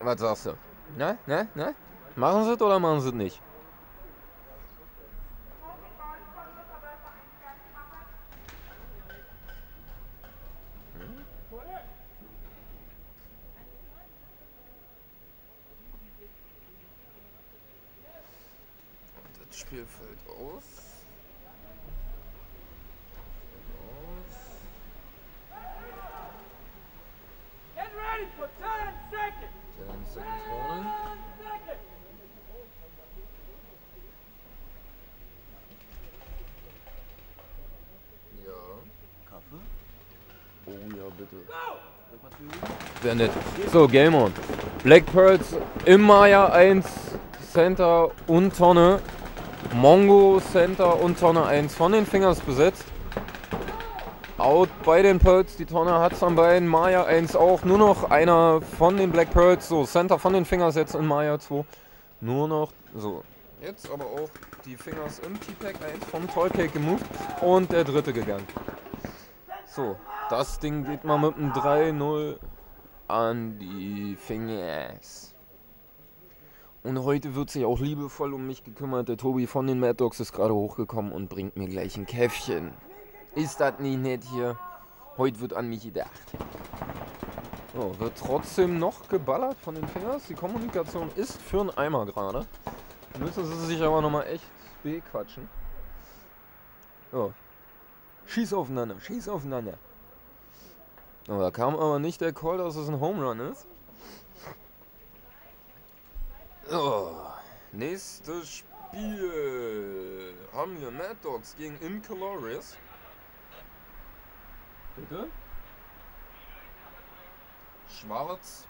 Was sagst du? Ne? Machen sie es oder machen sie es nicht? Und das Spiel fällt aus. Get ready for 10 seconds! 10 seconds rolling. 10 seconds! Ja. Kaffee? Oh ja, bitte. Go! Sehr nett. So, Game On. Black Pearls im Maya 1 Center und Tonne. Mongo Center und Tonne 1 von den Fingers besetzt. Out bei den Pearls. Die Tonne hat es an beiden. Maya 1 auch. Nur noch einer von den Black Pearls. So, Center von den Fingers jetzt in Maya 2. Nur noch. So. Jetzt aber auch die Fingers im T-Pack 1 vom Toy Cake gemoved. Und der dritte gegangen. So, das Ding geht mal mit einem 3-0 an die Fingers. Und heute wird sich auch liebevoll um mich gekümmert. Der Tobi von den Mad Dogs ist gerade hochgekommen und bringt mir gleich ein Käffchen. Ist das nicht nett hier? Heute wird an mich gedacht. So, wird trotzdem noch geballert von den Fingers. Die Kommunikation ist für einen Eimer gerade. Müssen sie sich aber nochmal echt bequatschen. So. Schieß aufeinander, schieß aufeinander. Oh, da kam aber nicht der Call, dass es ein Home Run ist. Oh, nächstes Spiel haben wir Mad Dogs gegen Incoloris. Bitte? Schwarz.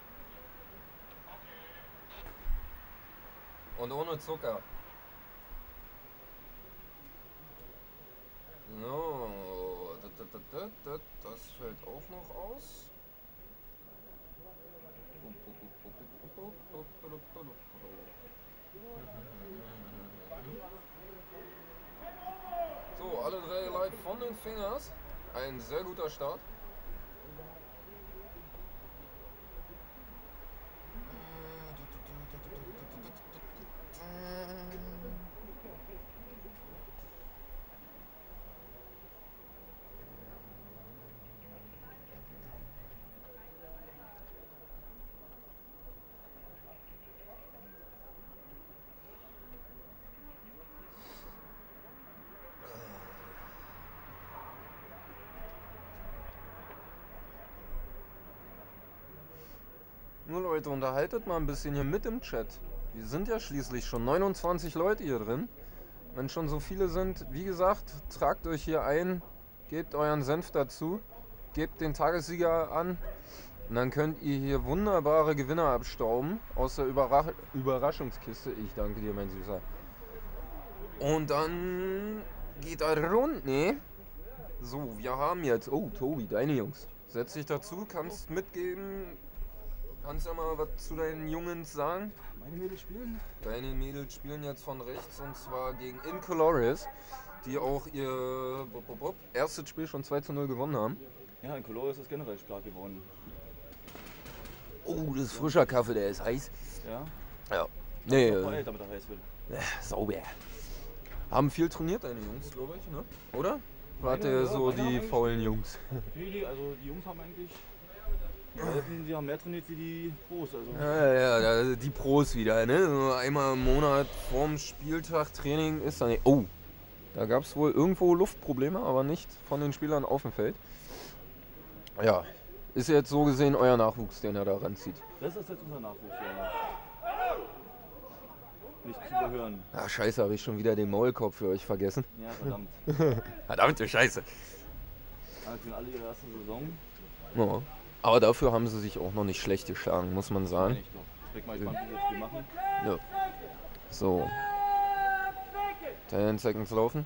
Und ohne Zucker. So, das fällt auch noch aus. So, alle drei live von den Fingers. Ein sehr guter Start. Nur Leute, unterhaltet mal ein bisschen hier mit im Chat. Wir sind ja schließlich schon 29 Leute hier drin. Wenn schon so viele sind, wie gesagt, tragt euch hier ein, gebt euren Senf dazu, gebt den Tagessieger an und dann könnt ihr hier wunderbare Gewinner abstauben aus der Überraschungskiste. Ich danke dir, mein Süßer. Und dann geht er rund, ne? So, wir haben jetzt... Oh, Tobi, deine Jungs. Setz dich dazu, kannst mitgeben... Kannst du ja mal was zu deinen Jungs sagen? Meine Mädels spielen? Deine Mädels spielen jetzt von rechts und zwar gegen Incoloris, die auch ihr erstes Spiel schon 2:0 gewonnen haben. Ja, in Colores ist generell stark geworden. Oh, das ist frischer Kaffee, der ist heiß. Ja? Ja. Nee, Damit er heiß wird. sauber. Haben viel trainiert, deine Jungs, glaube ich, ne? Oder? Warte, Ja, so meine haben die eigentlich- faulen Jungs. Nee, also die Jungs haben eigentlich... Die haben mehr trainiert wie die Pros. Also. Ja, die Pros wieder, ne? So einmal im Monat vorm Spieltag Training ist dann. Oh, da gab es wohl irgendwo Luftprobleme, aber nicht von den Spielern auf dem Feld. Ja, ist jetzt so gesehen euer Nachwuchs, den er da ranzieht. Das ist jetzt unser Nachwuchs, ja. Nicht zu überhören. Ach, scheiße, habe ich schon wieder den Maulkorb für euch vergessen. Ja, verdammt. Verdammte Scheiße. Ja, für alle ihre erste Saison. Ja. Aber dafür haben sie sich auch noch nicht schlecht geschlagen, muss man sagen. Nicht doch. Ich bin mal gespannt, wie sie das Spiel machen. Ja. So, 10 Seconds laufen.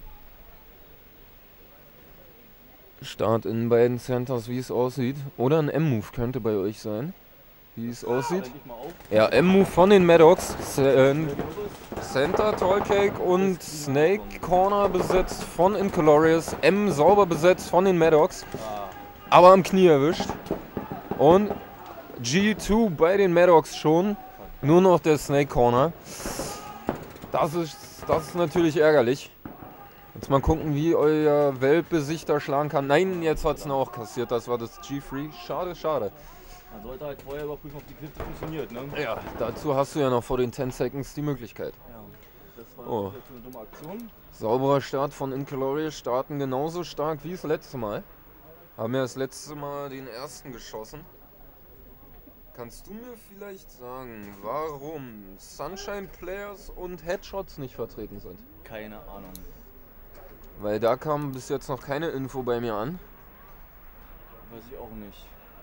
Start in beiden Centers, wie es aussieht. Oder ein M-Move könnte bei euch sein, wie es aussieht. Denke ich mal auf. Ja, M-Move von den Maddox. Center, Tollcake und Snake Corner besetzt von Incoloris. M sauber besetzt von den Maddox. Ah, Aber am Knie erwischt. Und G2 bei den Maddox schon. Nur noch der Snake Corner. Das ist natürlich ärgerlich. Jetzt mal gucken, wie euer Welpe sich da schlagen kann. Nein, jetzt hat es ihn auch kassiert. Das war das G3. Schade, schade. Man sollte halt vorher überprüfen, ob die Griffe funktioniert, ne? Ja, dazu hast du ja noch vor den 10 Seconds die Möglichkeit. Ja, das war jetzt eine dumme Aktion. Sauberer Start von Incalorious. Starten genauso stark wie das letzte Mal. Haben ja das letzte Mal den ersten geschossen. Kannst du mir vielleicht sagen, warum Sunshine Players und Headshots nicht vertreten sind? Keine Ahnung. Weil da kam bis jetzt noch keine Info bei mir an. Weiß ich auch nicht.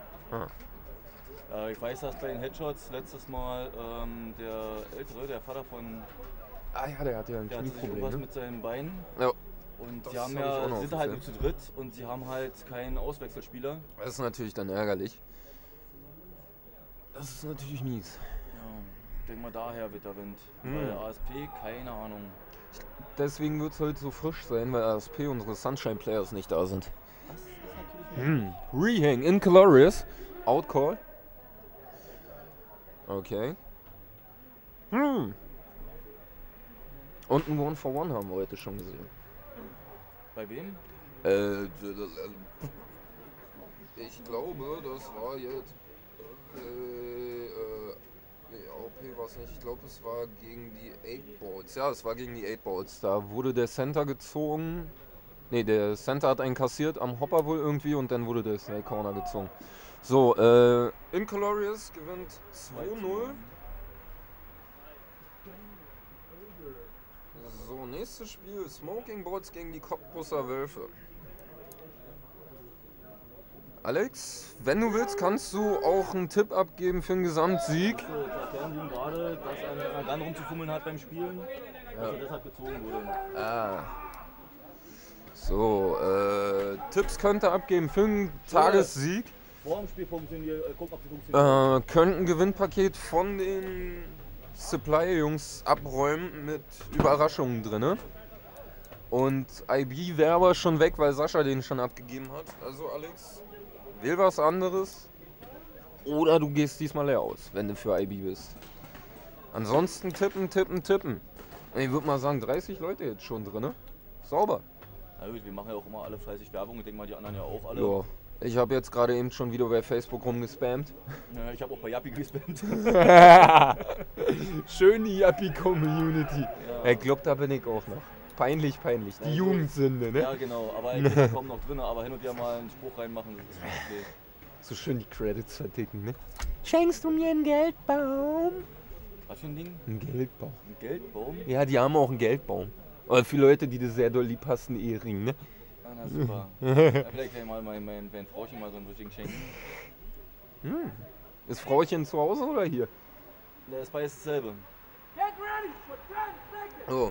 Ah. Ich weiß, dass bei den Headshots letztes Mal der Ältere, der Vater von... Ah ja, der hat ja ein der hatte sich Knieproblem, irgendwas ne? mit seinen Beinen. Ja. Und Das die haben hab ich auch noch sind halt gesehen. nur zu dritt und sie haben halt keinen Auswechselspieler. Das ist natürlich dann ärgerlich. Das ist natürlich mies. Ja, ich denke mal daher wird der Wind. Hm. Bei der ASP, keine Ahnung. Deswegen wird es heute so frisch sein, weil ASP unsere Sunshine Players nicht da sind. Das ist natürlich Rehang, Incalorious, Outcall. Okay. Und ein One for One haben wir heute schon gesehen. Bei wem? Ich glaube, das war jetzt. Nee, AOP war es nicht. Ich glaube, es war gegen die 8 Balls. Ja, es war gegen die 8 Balls. Da wurde der Center gezogen. Ne, der Center hat einen kassiert am Hopper wohl irgendwie und dann wurde der Snake Corner gezogen. So, Incalorious gewinnt 2-0. So, nächstes Spiel: Smoking Balls gegen die Cottbusser Wölfe. Alex, wenn du willst, kannst du auch einen Tipp abgeben für einen Gesamtsieg. Also, da erklären sie ihm gerade, dass er mit einer Gun rumzufummeln hat beim Spielen, dass er deshalb gezogen wurde. Ah. So, Tipps könnt ihr abgeben für einen Tagessieg. Vor dem Spiel funktioniert, gucken, ob sie funktioniert. Könnt ein Gewinnpaket von den Supply-Jungs abräumen mit Überraschungen drin. Und IB wäre aber schon weg, weil Sascha den schon abgegeben hat. Also Alex, wähl was anderes. Oder du gehst diesmal leer aus, wenn du für IB bist. Ansonsten tippen. Ich würde mal sagen, 30 Leute jetzt schon drin. Sauber. Na gut, wir machen ja auch immer alle fleißig Werbung. Ich denke mal, die anderen ja auch alle. Ja. Ich habe jetzt gerade eben schon wieder bei Facebook rumgespammt. Ja, ich habe auch bei Yappi gespammt. Schön die Yappi-Community. Ja. Ich glaube, da bin ich auch noch. Peinlich. Die Jugendsünde, ne? Ja, genau. Aber ich komme noch drin, aber hin und wieder mal einen Spruch reinmachen. Das ist schon okay. So schön die Credits verticken, ne? Schenkst du mir einen Geldbaum? Was für ein Ding? Ein Geldbaum. Ein Geldbaum? Ja, die haben auch einen Geldbaum. Aber für Leute, die das sehr doll lieb hast, einen Ehering, ne? Ah, na super. Ja, vielleicht kann ich mal mein Frauchen mal so einen richtigen schenken. Ist Frauchen zu Hause oder hier? Der ist beides dasselbe. Get ready for 10 seconds. So.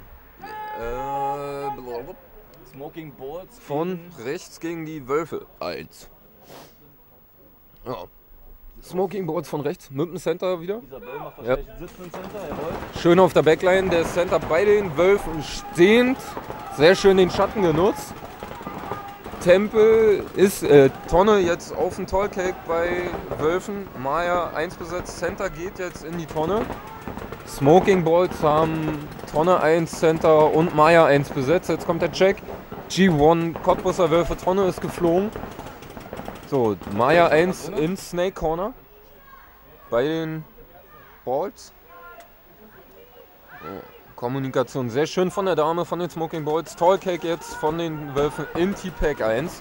Smoking Balls Von rechts gegen die Wölfe. 1. Ja. Smoking Balls von rechts. Mit dem Center wieder. Isabel macht wahrscheinlich einen Sitz im Center, jawohl. Schön auf der Backline. Der Center bei den Wölfen stehend. Sehr schön den Schatten genutzt. Tempel ist Tonne jetzt auf dem Tallcake bei Wölfen. Maya 1 besetzt. Center geht jetzt in die Tonne. Smoking Balls haben Tonne 1, Center und Maya 1 besetzt. Jetzt kommt der Check. G1 Cottbusser Wölfe. Tonne ist geflogen. So, Maya 1 in Snake Corner. Bei den Balls. So, Kommunikation sehr schön von der Dame von den Smoking Balls. Tallcake jetzt von den Wölfen in T-Pack 1.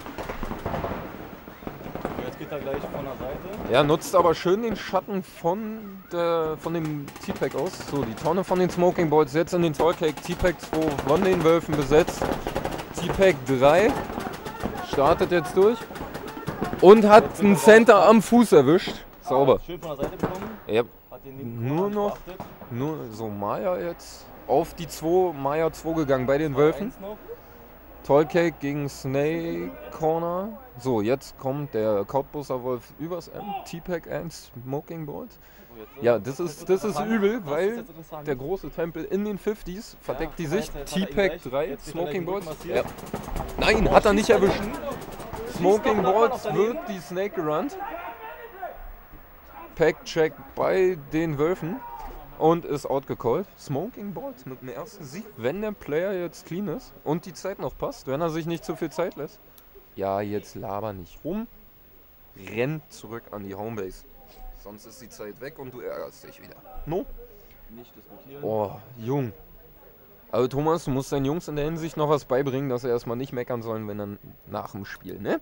Jetzt geht er gleich von der Seite. Ja, nutzt aber schön den Schatten von dem T-Pack aus. So, die Tonne von den Smoking Balls jetzt in den Tallcake. T-Pack 2 von den Wölfen besetzt. T-Pack 3 startet jetzt durch. Und hat einen Center am Fuß erwischt. Sauber. Schön von der Seite bekommen. Ja, Hat den nur noch so Maya jetzt auf die 2, Maya 2 gegangen bei den Wölfen. Tallcake gegen Snake Corner. So, jetzt kommt der Cottbusser Wolf übers M. T-Pack 1 Smoking Balls. Ja, das ist übel, weil der große Tempel in den 50s verdeckt die Sicht. T-Pack 3 Smoking Balls. Ja. Nein, hat er nicht erwischt. Smoking Balls wird die Snake gerannt. Pack-Check bei den Wölfen und ist outgecallt. Smoking Balls mit dem ersten Sieg, wenn der Player jetzt clean ist und die Zeit noch passt, wenn er sich nicht zu viel Zeit lässt. Ja, jetzt laber nicht rum. Renn zurück an die Homebase. Sonst ist die Zeit weg und du ärgerst dich wieder. No? Nicht diskutieren. Oh, Jung. Also Thomas, du musst deinen Jungs in der Hinsicht noch was beibringen, dass sie erstmal nicht meckern sollen, wenn dann nach dem Spiel, ne?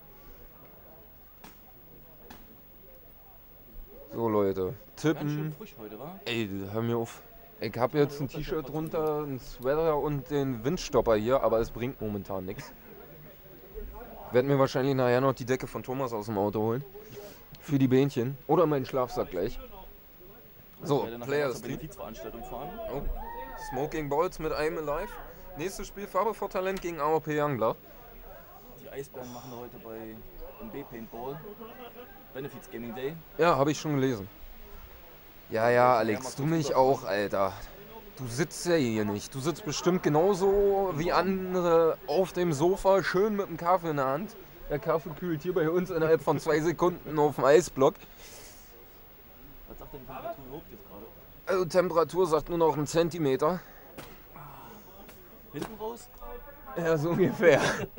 So Leute, Ganz schön tippen. frisch heute, wa? Ey, hör mir auf. Ich habe jetzt ein T-Shirt drunter, ein Sweater und den Windstopper hier, aber es bringt momentan nichts. Werde mir wahrscheinlich nachher noch die Decke von Thomas aus dem Auto holen. Für die Bähnchen. Oder meinen Schlafsack gleich. So, Ich werde nachher Players zur Team. Benefizveranstaltung fahren. Oh. Smoking Balls mit I'm Alive. Nächstes Spiel Farbe vor Talent gegen AOP Youngblood. Die Eisbären machen heute bei MB Paintball Benefits Gaming Day. Ja, habe ich schon gelesen. Ja, Alex, du mich auch, Alter. Du sitzt ja hier nicht. Du sitzt bestimmt genauso wie andere auf dem Sofa, schön mit dem Kaffee in der Hand. Der Kaffee kühlt hier bei uns innerhalb von 2 Sekunden auf dem Eisblock. Was sagt denn die Temperatur überhaupt jetzt gerade? Also Temperatur sagt nur noch 1 Zentimeter. Hinten raus? Ja, so ungefähr.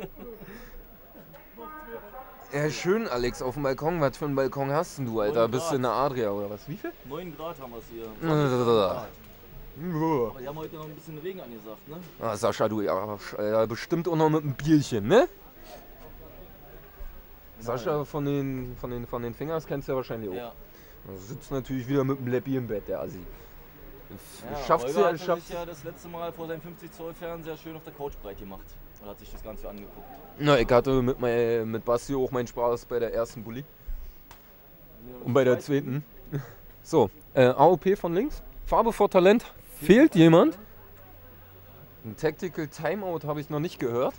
Ja, schön, Alex, auf dem Balkon. Was für einen Balkon hast denn du, Alter? 9 Bist du in der Adria oder was? Wie viel? 9 Grad haben wir es hier. Ja. Aber die haben heute noch ein bisschen Regen angesagt, ne? Ah, Sascha, du Arsch, Alter, bestimmt auch noch mit einem Bierchen, ne? Sascha von den Fingers kennst du ja wahrscheinlich auch. Ja. Er sitzt natürlich wieder mit dem Leppi im Bett, der Assi. Schafft's Holger ja, hat schafft's. sich ja das letzte Mal vor seinem 50 Zoll Fernseher schön auf der Couch breit gemacht. Und hat sich das Ganze angeguckt. Na, ich hatte mit Basti auch meinen Spaß bei der ersten Bulli. Und bei der zweiten. So, AOP von links. Farbe vor Talent. Fehlt jemand? Ein Tactical Timeout habe ich noch nicht gehört.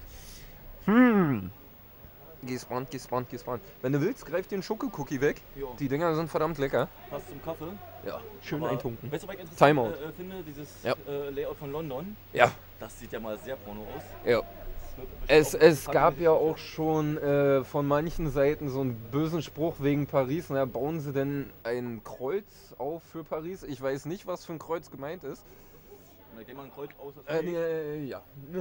Gespannt. Wenn du willst, greif den Schoko-Cookie weg. Jo. Die Dinger sind verdammt lecker. Passt zum Kaffee. Ja, schön Aber eintunken. Weißt du, was ich Timeout. interessant finde? Dieses Ja. Layout von London. Ja, Das sieht ja mal sehr porno aus. ja. Das wird Es auch gab ja bekannt, auch schon von manchen Seiten so einen bösen Spruch wegen Paris. Na, bauen sie denn ein Kreuz auf für Paris? Ich weiß nicht, was für ein Kreuz gemeint ist. Und da geht man ein Kreuz aus. Das Ja.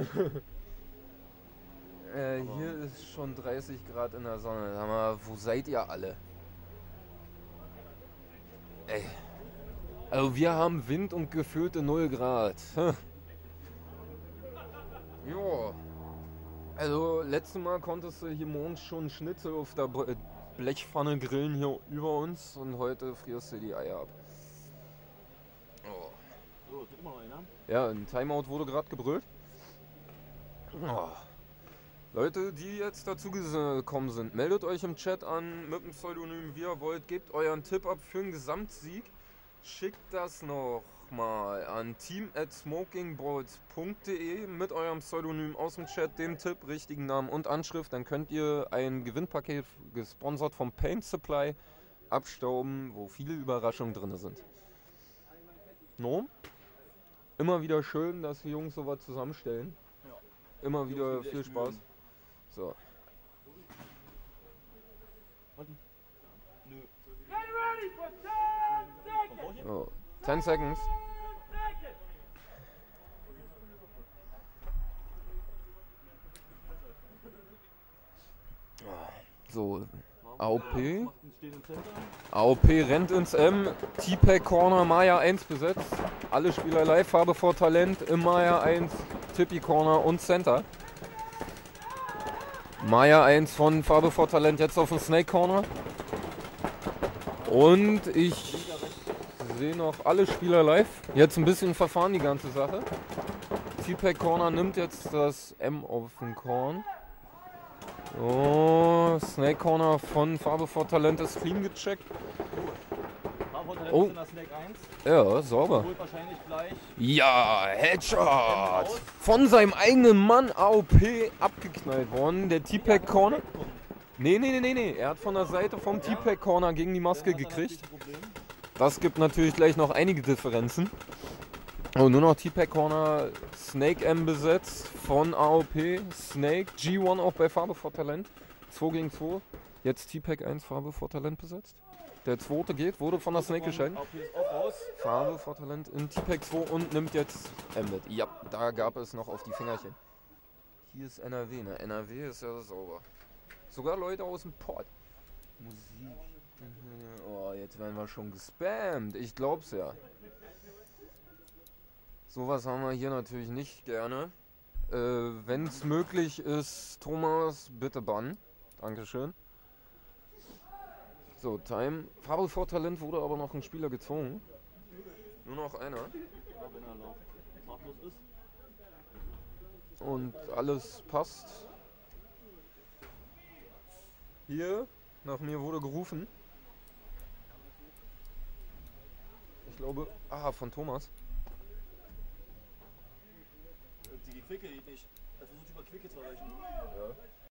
Hier ist schon 30 Grad in der Sonne. Sag mal, wo seid ihr alle? Ey. Also wir haben Wind und gefühlte 0 Grad. Jo. Also letztes Mal konntest du hier morgens schon Schnitzel auf der Blechpfanne grillen hier über uns und heute frierst du die Eier ab. Oh. So, das ist immer noch einer. Ja, ein Timeout wurde gerade gebrüllt. Oh. Leute, die jetzt dazu gekommen sind, meldet euch im Chat an mit dem Pseudonym, wie ihr wollt, gebt euren Tipp ab für einen Gesamtsieg. Schickt das noch mal an team@smokingballs.de mit eurem Pseudonym aus dem Chat, dem Tipp, richtigen Namen und Anschrift. Dann könnt ihr ein Gewinnpaket gesponsert vom Paint Supply abstauben, wo viele Überraschungen drin sind. No? Immer wieder schön, dass die Jungs sowas zusammenstellen. Ja. Immer wieder Jungs, viel echt Spaß. Mühen. So. Warten. Nö. Get ready for 10 seconds. Komm, Bauchchen. Oh. 10 seconds. 10 seconds. So. AOP. Macht einen stehenden Center. AOP rennt ins M. T-Pack Corner Maya 1 besetzt. Alle Spieler live, Farbe vor Talent im Maya 1, Tippi Corner und Center. Maya 1 von Farbe vor Talent jetzt auf dem Snake Corner. Und ich sehe noch alle Spieler live. Jetzt ein bisschen verfahren die ganze Sache. T-Pack Corner nimmt jetzt das M auf den Korn. Oh, Snake Corner von Farbe vor Talent ist clean gecheckt. Farbe Oh. in der Snake 1. Ja, sauber. Holt wahrscheinlich gleich. Ja, Headshot! Von seinem eigenen Mann AOP abgeknallt worden. Der T-Pack Corner. Nee. Er hat von der Seite vom T-Pack Corner gegen die Maske gekriegt. Das gibt natürlich gleich noch einige Differenzen. Oh, nur noch T-Pack Corner, Snake M besetzt von AOP, Snake, G1 auch bei Farbe vor Talent, 2 gegen 2, jetzt T-Pack 1 Farbe vor Talent besetzt. Der zweite geht, wurde von der Snake geschenkt. Auch hier ist auch raus. Farbe vor Talent in T-Pack 2 und nimmt jetzt Emmet. Ja, da gab es noch auf die Fingerchen. Hier ist NRW, ne? NRW ist ja sauber. Sogar Leute aus dem Port. Musik. Oh, jetzt werden wir schon gespammt. Ich glaub's ja. Sowas haben wir hier natürlich nicht gerne. Wenn es möglich ist, Thomas, bitte bannen. Dankeschön. So, Time. Farbe vor Talent wurde aber noch ein Spieler gezwungen. Nur noch einer. Ja, wenn er noch farblos ist. Und alles passt. Hier, nach mir wurde gerufen. Ich glaube, von Thomas. Die Quicke geht nicht. Er versucht über Quicke zu erreichen. Ja.